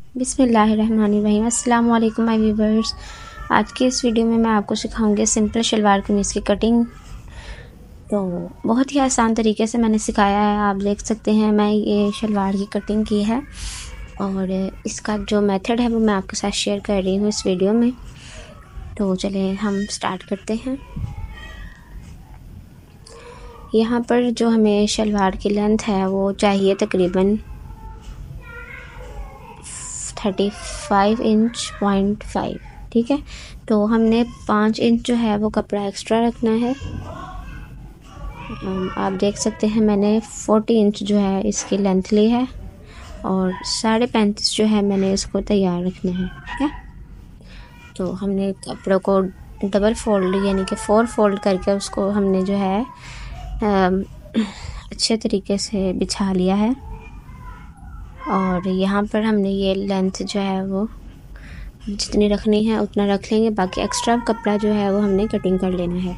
बिस्मिल्लाहिर्रहमानिर्रहीम। अस्सलाम वालेकुम माय व्यूवर्स। आज की इस वीडियो में मैं आपको सिखाऊंगी सिंपल शलवार कमीज़ की कटिंग। तो बहुत ही आसान तरीके से मैंने सिखाया है। आप देख सकते हैं मैं ये शलवार की कटिंग की है और इसका जो मेथड है वो मैं आपके साथ शेयर कर रही हूँ इस वीडियो में। तो चलिए हम स्टार्ट करते हैं। यहाँ पर जो हमें शलवार की लेंथ है वो चाहिए तकरीबन 35 इंच पॉइंट 5, ठीक है। तो हमने 5 इंच जो है वो कपड़ा एक्स्ट्रा रखना है। आप देख सकते हैं मैंने 40 इंच जो है इसकी लेंथ ली है और 35.5 जो है मैंने इसको तैयार रखना है, ठीक है। तो हमने कपड़ों को डबल फोल्ड यानी कि 4 फोल्ड करके उसको हमने जो है अच्छे तरीके से बिछा लिया है और यहाँ पर हमने ये लेंथ जो है वो जितनी रखनी है उतना रख लेंगे। बाकी एक्स्ट्रा कपड़ा जो है वो हमने कटिंग कर लेना है।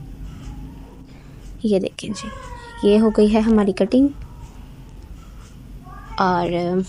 ये देखें जी, ये हो गई है हमारी कटिंग। और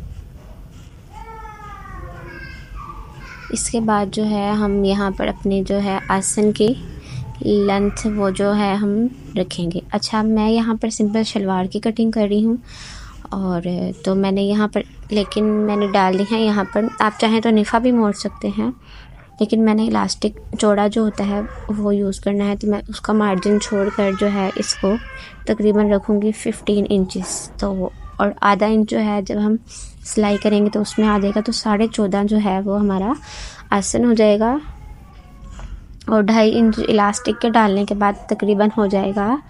इसके बाद जो है हम यहाँ पर अपनी जो है आसन की लेंथ वो जो है हम रखेंगे। अच्छा, मैं यहाँ पर सिंपल शलवार की कटिंग कर रही हूँ और तो मैंने यहाँ पर मैंने डाल दी है यहाँ पर। आप चाहें तो निफ़ा भी मोड़ सकते हैं, लेकिन मैंने इलास्टिक चौड़ा जो होता है वो यूज़ करना है, तो मैं उसका मार्जिन छोड़कर जो है इसको तकरीबन रखूँगी 15 इंचेस। तो और आधा इंच जो है जब हम सिलाई करेंगे तो उसमें आ जाएगा, तो 14.5 जो है वो हमारा आसन हो जाएगा और 2.5 इंच इलास्टिक के डालने के बाद तकरीबन हो जाएगा।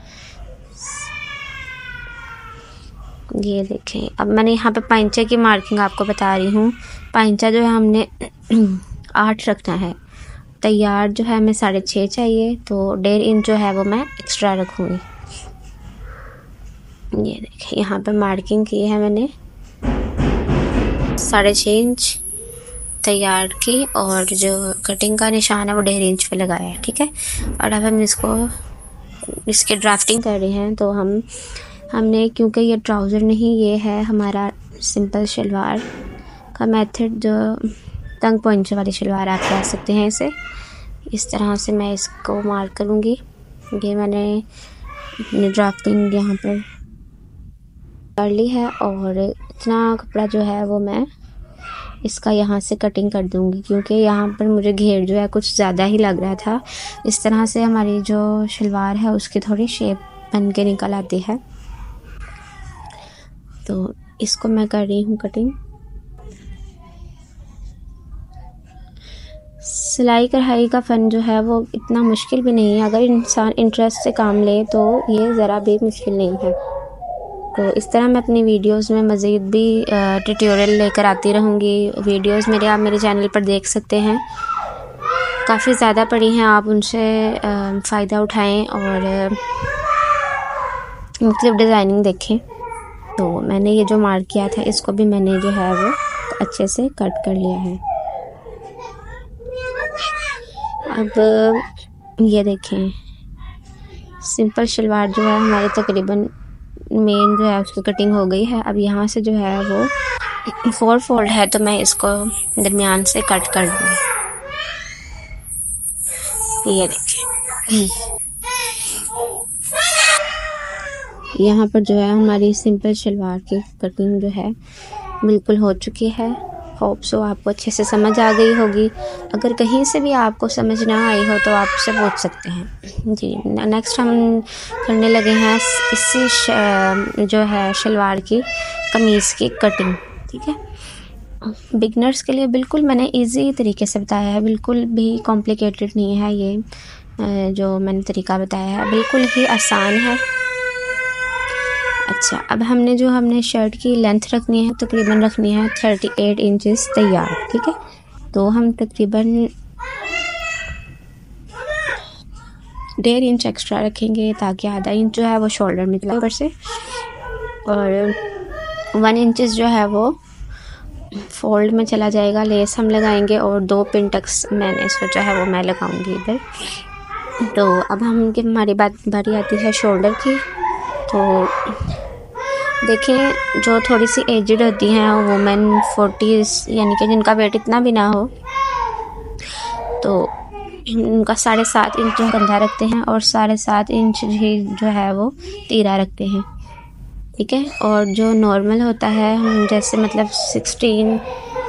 ये देखें, अब मैंने यहाँ पे पाइंचे की मार्किंग आपको बता रही हूँ। पाइंचा जो है हमने 8 रखना है। तैयार जो है हमें 6.5 चाहिए, तो 1.5 इंच जो है वो मैं एक्स्ट्रा रखूँगी। ये देखें, यहाँ पे मार्किंग की है मैंने 6.5 इंच तैयार की और जो कटिंग का निशान है वो 1.5 इंच पे लगाया है, ठीक है। और अब हम इसके ड्राफ्टिंग कर रहे हैं। तो हमने क्योंकि ये ट्राउज़र नहीं, ये है हमारा सिंपल शलवार का मेथड, जो तंग पोंचे वाली शलवार आप कह सकते हैं इसे। इस तरह से मैं इसको मार्क करूँगी। ये मैंने अपनी ड्राफ्टिंग यहाँ पर कर ली है और इतना कपड़ा जो है वो मैं इसका यहाँ से कटिंग कर दूँगी, क्योंकि यहाँ पर मुझे घेर जो है कुछ ज़्यादा ही लग रहा था। इस तरह से हमारी जो शलवार है उसकी थोड़ी शेप बन के निकल आती है। तो इसको मैं कर रही हूँ कटिंग। सिलाई कढ़ाई का फ़न जो है वो इतना मुश्किल भी नहीं है, अगर इंसान इंटरेस्ट से काम ले तो ये ज़रा भी मुश्किल नहीं है। तो इस तरह मैं अपनी वीडियोस में मज़ीद भी ट्यूटोरियल लेकर आती रहूँगी। वीडियोस आप मेरे चैनल पर देख सकते हैं, काफ़ी ज़्यादा पड़ी हैं, आप उनसे फ़ायदा उठाएं और मुख्तलिफ़ डिज़ाइनिंग देखें। तो मैंने ये जो मार्क किया था इसको भी मैंने जो है वो अच्छे से कट कर लिया है। अब ये देखें, सिंपल शलवार जो है हमारी तकरीबन मेन जो है उसकी कटिंग हो गई है। अब यहाँ से जो है वो 4 फोल्ड है, तो मैं इसको दरमियान से कट कर दूँगी। ये देखिए, यहाँ पर जो है हमारी सिंपल शलवार की कटिंग जो है बिल्कुल हो चुकी है। होप सो आपको अच्छे से समझ आ गई होगी। अगर कहीं से भी आपको समझ ना आई हो तो आप उससे पूछ सकते हैं जी। नेक्स्ट हम करने लगे हैं इसी जो है शलवार की कमीज़ की कटिंग, ठीक है। बिगनर्स के लिए बिल्कुल मैंने इजी तरीके से बताया है, बिल्कुल भी कॉम्प्लिकेटेड नहीं है। ये जो मैंने तरीका बताया है बिल्कुल ही आसान है। अच्छा, अब हमने शर्ट की लेंथ रखनी है, तकरीबन रखनी है 38 इंचेस तैयार, ठीक है। तो हम तकरीबन 1.5 इंच एक्स्ट्रा रखेंगे ताकि आधा इंच जो है वो शोल्डर में चला ऊपर से, और 1 इंचेस जो है वो फोल्ड में चला जाएगा। लेस हम लगाएंगे और 2 पिन टक्स मैंने सोचा है वो मैं लगाऊंगी इधर। तो अब हमारी बारी आती है शोल्डर की। तो देखें जो थोड़ी सी एजड होती हैं वुमेन 40s यानी कि जिनका वेट इतना भी ना हो, तो उनका 7.5 इंच जो कंधा रखते हैं और 7.5 इंच ही जो है वो तीरा रखते हैं, ठीक है। और जो नॉर्मल होता है हम जैसे मतलब 16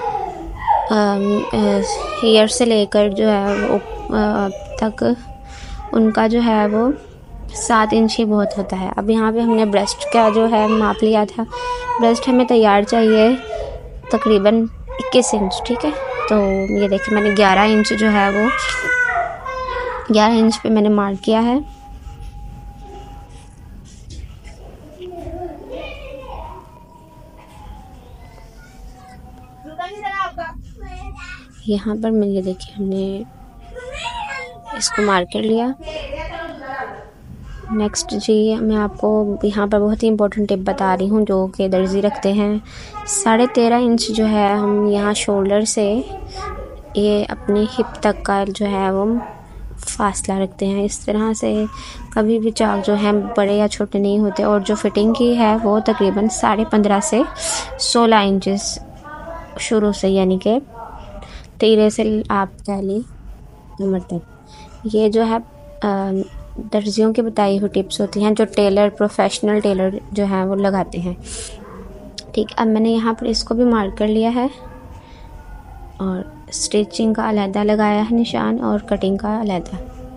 ईयर से लेकर जो है वो तक उनका जो है वो 7 इंच ही बहुत होता है। अब यहाँ पे हमने ब्रेस्ट का जो है माप लिया था। ब्रेस्ट हमें तैयार चाहिए तकरीबन 21 इंच, ठीक है। तो ये देखिए मैंने 11 इंच जो है वो 11 इंच पे मैंने मार्क किया है। यहाँ पर मैं ये देखिए हमने इसको मार्क कर लिया। नेक्स्ट जी मैं आपको यहाँ पर बहुत ही इम्पोर्टेंट टिप बता रही हूँ जो कि दर्जी रखते हैं। 13.5 इंच जो है हम यहाँ शोल्डर से ये अपनी हिप तक का जो है वो फासला रखते हैं। इस तरह से कभी भी चाक जो है बड़े या छोटे नहीं होते। और जो फिटिंग की है वो तकरीबन 15.5 से 16 इंचेस शुरू से, यानी कि तीरे से आप कह ली कमर तक। ये जो है दर्जियों की बताई हुई टिप्स होती हैं जो टेलर, प्रोफेशनल टेलर जो हैं वो लगाते हैं, ठीक। अब मैंने यहाँ पर इसको भी मार्क कर लिया है और स्टिचिंग का अलहदा लगाया है निशान और कटिंग का अलहदा।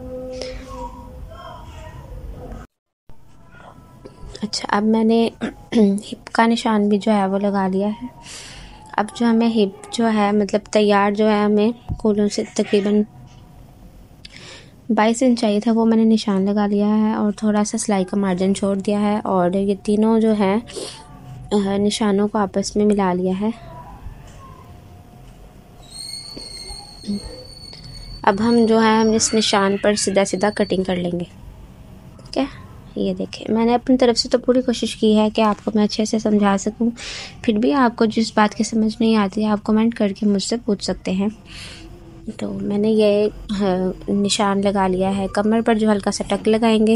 अच्छा, अब मैंने हिप का निशान भी जो है वो लगा लिया है। अब जो हमें हिप जो है मतलब तैयार जो है हमें कोलों से तकरीबन 22 इंच चाहिए था, वो मैंने निशान लगा लिया है और थोड़ा सा सिलाई का मार्जिन छोड़ दिया है। और ये तीनों जो है निशानों को आपस में मिला लिया है। अब हम जो है हम इस निशान पर सीधा सीधा कटिंग कर लेंगे, ठीक है। ये देखिए मैंने अपनी तरफ से तो पूरी कोशिश की है कि आपको मैं अच्छे से समझा सकूं। फिर भी आपको जिस बात की समझ नहीं आती है आप कमेंट करके मुझसे पूछ सकते हैं। तो मैंने ये निशान लगा लिया है। कमर पर जो हल्का सा टक लगाएंगे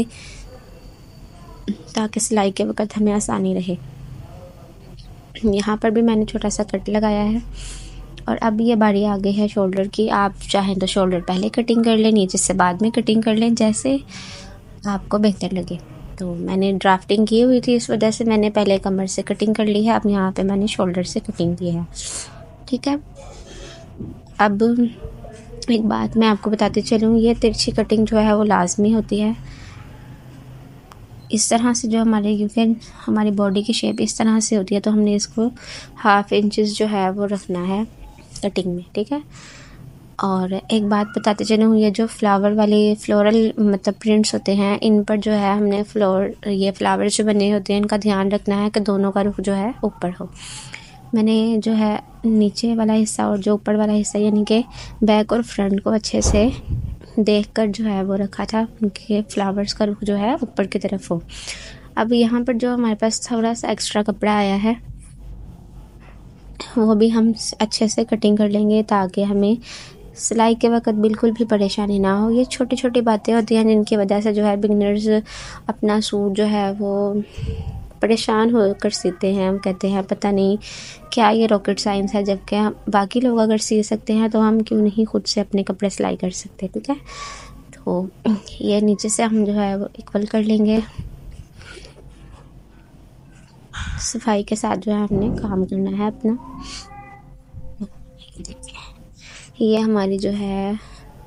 ताकि सिलाई के वक्त हमें आसानी रहे। यहाँ पर भी मैंने छोटा सा कट लगाया है। और अब ये बारी आ गई है शोल्डर की। आप चाहें तो शोल्डर पहले कटिंग कर लें, नीचे से बाद में कटिंग कर लें, जैसे आपको बेहतर लगे। तो मैंने ड्राफ्टिंग की हुई थी, इस वजह से मैंने पहले कमर से कटिंग कर ली है। अब यहाँ पे मैंने शोल्डर से कटिंग की है, ठीक है। अब एक बात मैं आपको बताती चलूँ, ये तिरछी कटिंग जो है वो लाजमी होती है। इस तरह से जो हमारे, क्योंकि हमारी बॉडी की शेप इस तरह से होती है तो हमने इसको 1/2 इंचेस जो है वो रखना है कटिंग में, ठीक है। और एक बात बताते चलूँ, ये जो फ्लावर वाली फ्लोरल मतलब प्रिंट्स होते हैं इन पर जो है हमने ये फ्लावर जो बने होते हैं इनका ध्यान रखना है कि दोनों का रुख जो है ऊपर हो। मैंने जो है नीचे वाला हिस्सा और जो ऊपर वाला हिस्सा यानी कि बैक और फ्रंट को अच्छे से देखकर जो है वो रखा था उनके फ्लावर्स का रुख जो है ऊपर की तरफ हो। अब यहाँ पर जो हमारे पास थोड़ा सा एक्स्ट्रा कपड़ा आया है वो भी हम अच्छे से कटिंग कर लेंगे ताकि हमें सिलाई के वक्त बिल्कुल भी परेशानी ना हो। ये छोटी छोटी बातें होती हैं जिनकी वजह से जो है बिगनर्स अपना सूट जो है वो परेशान होकर सीते हैं। हम कहते हैं पता नहीं क्या ये रॉकेट साइंस है, जबकि बाकी लोग अगर सी सकते हैं तो हम क्यों नहीं खुद से अपने कपड़े सिलाई कर सकते, ठीक है। तो ये नीचे से हम जो है वो इक्वल कर लेंगे। सफाई के साथ जो है हमने काम करना है अपना। ये हमारी जो है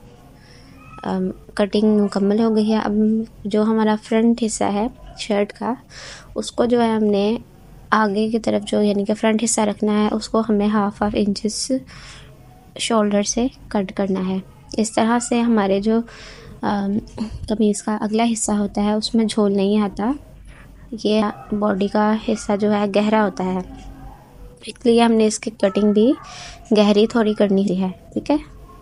कटिंग मुकम्मल हो गई है। अब जो हमारा फ्रंट हिस्सा है शर्ट का उसको जो है हमने आगे की तरफ जो यानी कि फ्रंट हिस्सा रखना है उसको हमें 1/2 इंचेस शोल्डर से कट करना है। इस तरह से हमारे जो कमीज़ का अगला हिस्सा होता है उसमें झोल नहीं आता। ये बॉडी का हिस्सा जो है गहरा होता है, इसलिए हमने इसकी कटिंग भी गहरी थोड़ी करनी है, ठीक है।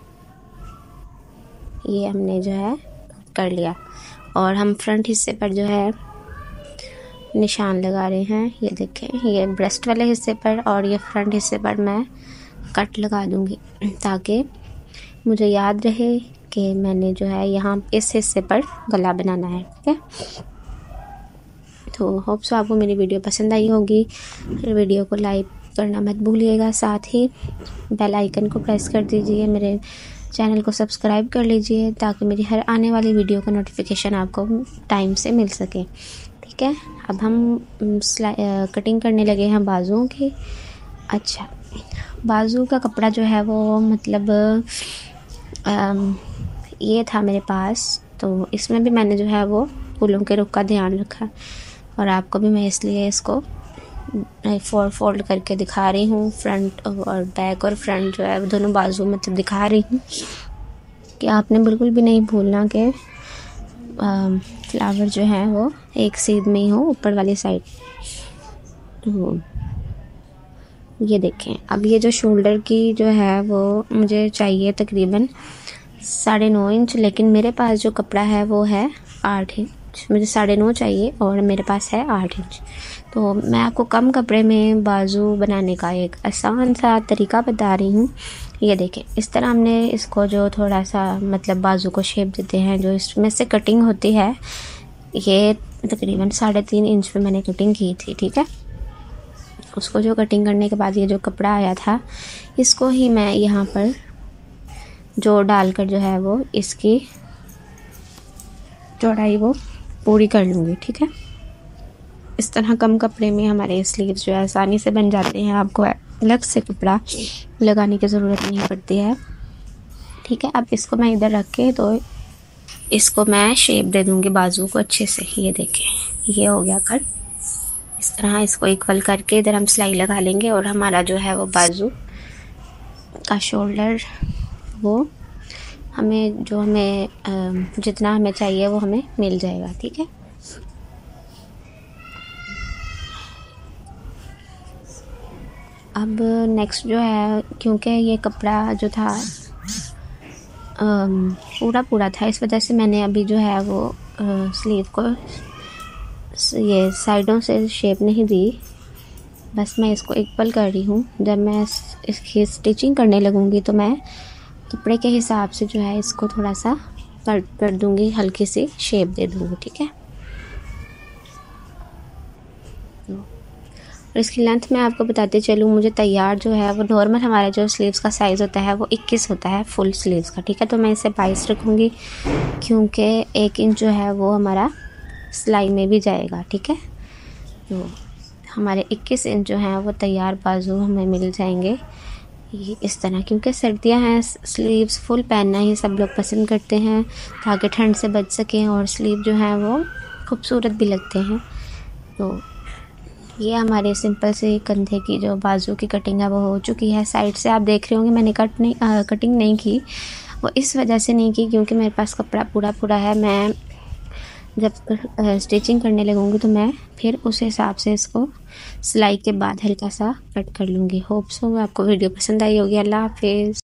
ये हमने जो है कर लिया और हम फ्रंट हिस्से पर जो है निशान लगा रहे हैं। ये देखें, ये ब्रेस्ट वाले हिस्से पर और ये फ्रंट हिस्से पर मैं कट लगा दूंगी ताकि मुझे याद रहे कि मैंने जो है यहाँ इस हिस्से पर गला बनाना है, ठीक है। तो होप सो आपको मेरी वीडियो पसंद आई होगी। फिर वीडियो को लाइक करना मत भूलिएगा, साथ ही बेल आइकन को प्रेस कर दीजिए, मेरे चैनल को सब्सक्राइब कर लीजिए ताकि मेरी हर आने वाली वीडियो का नोटिफिकेशन आपको टाइम से मिल सके। ठीक है, अब हम कटिंग करने लगे हैं बाजुओं की। अच्छा, बाजू का कपड़ा जो है वो मतलब ये था मेरे पास, तो इसमें भी मैंने जो है वो फूलों के रुख का ध्यान रखा और आपको भी मैं इसलिए इसको फोल्ड करके दिखा रही हूँ। फ्रंट और बैक और फ्रंट जो है वो दोनों बाजू मतलब दिखा रही हूँ कि आपने बिल्कुल भी नहीं भूलना कि फ्लावर जो है वो एक सीध में ही हो, ऊपर वाली साइड। तो ये देखें, अब ये जो शोल्डर की जो है वो मुझे चाहिए तकरीबन 9.5 इंच, लेकिन मेरे पास जो कपड़ा है वो है 8 इंच। मुझे 9.5 चाहिए और मेरे पास है 8 इंच। तो मैं आपको कम कपड़े में बाजू बनाने का एक आसान सा तरीका बता रही हूँ। ये देखें, इस तरह हमने इसको जो थोड़ा सा मतलब बाजू को शेप देते हैं, जो इसमें से कटिंग होती है, ये तकरीबन 3.5 इंच पे मैंने कटिंग की थी। ठीक है, उसको जो कटिंग करने के बाद ये जो कपड़ा आया था, इसको ही मैं यहाँ पर जो डालकर जो है वो इसकी चौड़ाई वो पूरी कर लूँगी। ठीक है, इस तरह कम कपड़े में हमारे स्लीव्स जो है आसानी से बन जाते हैं, आपको अलग से कपड़ा लगाने की ज़रूरत नहीं पड़ती है। ठीक है, अब इसको मैं इधर रख के तो इसको मैं शेप दे दूँगी बाजू को अच्छे से। ये देखें, ये हो गया कट। इस तरह इसको इक्वल करके इधर हम सिलाई लगा लेंगे और हमारा जो है वो बाजू का शोल्डर वो हमें जितना हमें चाहिए वो हमें मिल जाएगा। ठीक है, अब नेक्स्ट जो है, क्योंकि ये कपड़ा जो था पूरा था, इस वजह से मैंने अभी जो है वो स्लीव को ये साइडों से शेप नहीं दी, बस मैं इसको इक्वल कर रही हूँ। जब मैं इसकी स्टिचिंग करने लगूँगी तो मैं कपड़े के हिसाब से जो है इसको थोड़ा सा कट कर दूँगी, हल्की सी शेप दे दूँगी। ठीक है, और इसकी लेंथ मैं आपको बताते चलूँ, मुझे तैयार जो है वो नॉर्मल हमारा जो स्लीव्स का साइज़ होता है वो 21 होता है फुल स्लीव्स का। ठीक है, तो मैं इसे 22 रखूँगी क्योंकि 1 इंच जो है वो हमारा सिलाई में भी जाएगा। ठीक है, तो हमारे 21 इंच जो हैं वो तैयार बाजू हमें मिल जाएंगे ये इस तरह, क्योंकि सर्दियां हैं, स्लीव्स फुल पहनना ही सब लोग पसंद करते हैं ताकि ठंड से बच सकें, और स्लीव जो हैं वो खूबसूरत भी लगते हैं। तो ये हमारे सिंपल से कंधे की जो बाजू की कटिंग है वो हो चुकी है। साइड से आप देख रहे होंगे मैंने कटिंग नहीं की, वो इस वजह से नहीं की क्योंकि मेरे पास कपड़ा पूरा है। मैं जब स्टिचिंग करने लगूँगी तो मैं फिर उस हिसाब से इसको सिलाई के बाद हल्का सा कट कर लूँगी। होप सो आपको वीडियो पसंद आई होगी। अल्लाह हाफिज़।